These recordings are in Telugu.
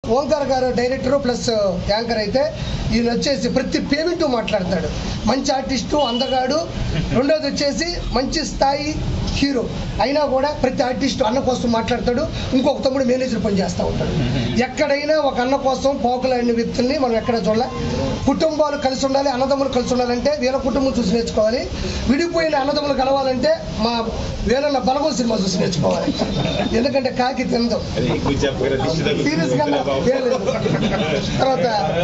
ఓంకార్ గారు డైరెక్టర్ ప్లస్ యాంకర్ అయితే ఈయన వచ్చేసి ప్రతి పేమెంట్ మాట్లాడతాడు. మంచి ఆర్టిస్టు, అందగాడు. రెండోది వచ్చేసి మంచి స్థాయి హీరో అయినా కూడా ప్రతి ఆర్టిస్టు అన్న కోసం మాట్లాడతాడు. ఇంకొక తమ్ముడు మేనేజర్ పని చేస్తూ ఉంటాడు. ఎక్కడైనా ఒక అన్న కోసం పోకలాడిన వ్యక్తుల్ని మనం ఎక్కడ చూడాలి. కుటుంబాలు కలిసి ఉండాలి, అన్నదమ్ములు కలిసి ఉండాలంటే వీళ్ళ కుటుంబం చూసి నేర్చుకోవాలి. విడిపోయిన అన్నదమ్ములు కలవాలంటే మా వీళ్ళ బలగం సినిమా చూసి నేర్చుకోవాలి. ఎందుకంటే కాకి తిందు. సీరియస్గా తర్వాత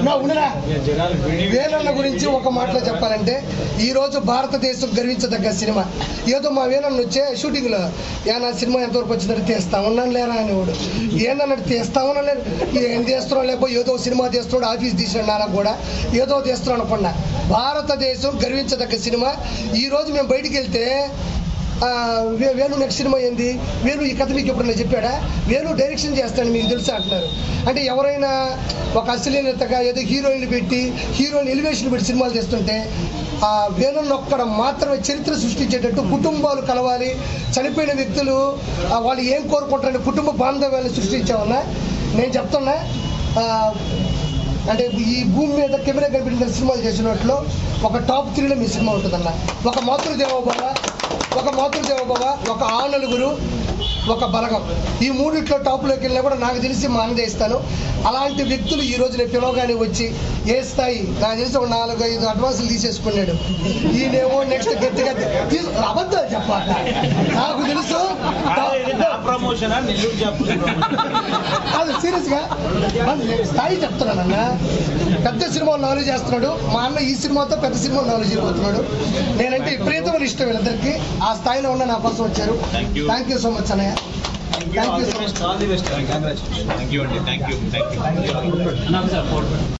వేలన్న గురించి ఒక మాటలో చెప్పాలంటే ఈరోజు భారతదేశం గర్వించదగ్గ సినిమా. ఏదో మా వేలన్న వచ్చే షూటింగ్లో నా సినిమా ఎంతవరకు వచ్చిందంటే తీస్తా ఉన్నాను లేరా అనేవాడు. ఏందన్నట్టు తీస్తా ఉన్నాను లేదు, ఏం తీస్తున్నాడు లేకపోతే ఏదో సినిమా తీస్తున్నాడు, ఆఫీస్ తీసినాడు నాన్న కూడా ఏదో తీస్తున్నాడు అనుకున్నా. భారతదేశం గర్వించదగ్గ సినిమా. ఈరోజు మేము బయటికి వెళ్తే వేణు నెక్స్ట్ సినిమా ఏంది, వేణు ఈ కథ మీకు ఎప్పుడైనా చెప్పాడా, వేణు డైరెక్షన్ చేస్తాను మీకు తెలుసా అంటున్నారు. అంటే ఎవరైనా ఒక అశ్లీలతగా ఏదో హీరోయిన్లు పెట్టి హీరోయిన్ ఎలివేషన్ పెట్టి సినిమాలు చేస్తుంటే ఆ వేణుని ఒక్కడ మాత్రమే చరిత్ర సృష్టించేటట్టు కుటుంబాలు కలవాలి, చనిపోయిన వ్యక్తులు వాళ్ళు ఏం కోరుకుంటారని కుటుంబ బాంధవ్యాన్ని సృష్టించామన్నా. నేను చెప్తున్నా, అంటే ఈ భూమి మీద కెమెరా కనిపించిన సినిమాలు చేసినట్లో ఒక టాప్ 3లో మీ సినిమా ఉంటుందన్న. ఒక మాతృదేవోభవ, ఒక ఆనలుగురు, ఒక బలగం. ఈ మూడిట్లో టాప్లోకి వెళ్ళినా కూడా నాకు తెలిసి మా అన్నదే ఇస్తాను. అలాంటి వ్యక్తులు ఈ రోజు నేను పిలవగానే వచ్చి ఏ స్థాయి నాకు తెలిసి ఒక 4-5 అడ్వాన్సులు తీసేసుకున్నాడు. ఈయనేమో నెక్స్ట్ గట్టిగా అబద్ధాలు చెప్పాలి. నాకు తెలుసు అది సీరియస్గా స్థాయి చెప్తున్నానన్న. పెద్ద సినిమాలు నాలెడ్జ్ చేస్తున్నాడు మా అన్న. ఈ సినిమాతో పెద్ద సినిమాలు నాలెడ్జ్ చేయబోతున్నాడు. నేనంటే విపరీతమైన ఇష్టం వీళ్ళిద్దరికి. ఆ స్థాయిలో ఉన్న నా కోసం వచ్చారు. థ్యాంక్ యూ సో మచ్ అన్నయ్య. Thank you so much.